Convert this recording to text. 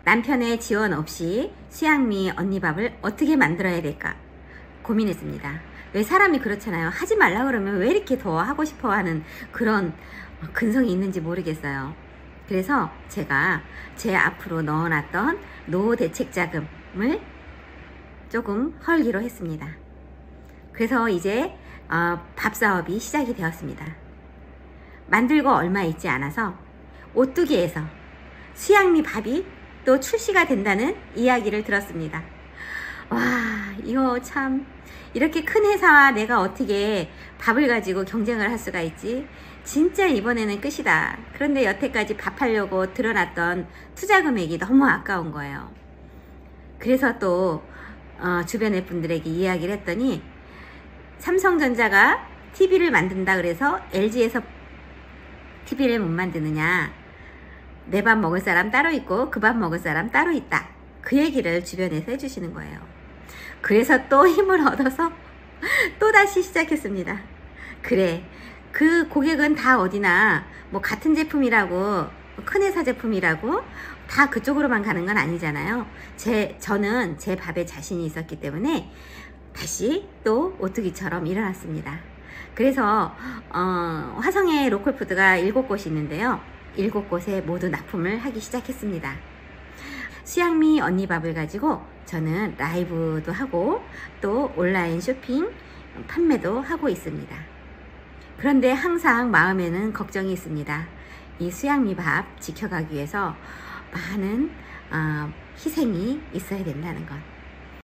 남편의 지원 없이 수양미 언니밥을 어떻게 만들어야 될까 고민했습니다. 왜 사람이 그렇잖아요. 하지 말라 그러면 왜 이렇게 더 하고 싶어 하는 그런 근성이 있는지 모르겠어요. 그래서 제가 제 앞으로 넣어놨던 노후 대책 자금을 조금 헐기로 했습니다. 그래서 이제 밥 사업이 시작이 되었습니다. 만들고 얼마 있지 않아서 오뚜기에서 수양미 밥이 또 출시가 된다는 이야기를 들었습니다. 와, 이거 참 이렇게 큰 회사와 내가 어떻게 밥을 가지고 경쟁을 할 수가 있지? 진짜 이번에는 끝이다. 그런데 여태까지 밥하려고 들어놨던 투자 금액이 너무 아까운 거예요. 그래서 또 주변의 분들에게 이야기를 했더니 삼성전자가 TV를 만든다 그래서 LG에서 TV를 못 만드느냐, 내 밥 먹을 사람 따로 있고 그 밥 먹을 사람 따로 있다, 그 얘기를 주변에서 해주시는 거예요. 그래서 또 힘을 얻어서 또다시 시작했습니다. 그래, 그 고객은 다 어디나 뭐 같은 제품이라고, 큰 회사 제품이라고 다 그쪽으로만 가는 건 아니잖아요. 저는 제 밥에 자신이 있었기 때문에 다시 또 오뚜기처럼 일어났습니다. 그래서 화성에 로컬푸드가 7곳이 있는데요. 7곳에 모두 납품을 하기 시작했습니다. 수양미 언니밥을 가지고 저는 라이브도 하고 또 온라인 쇼핑 판매도 하고 있습니다. 그런데 항상 마음에는 걱정이 있습니다. 이 수양미밥 지켜가기 위해서 많은 희생이 있어야 된다는 것.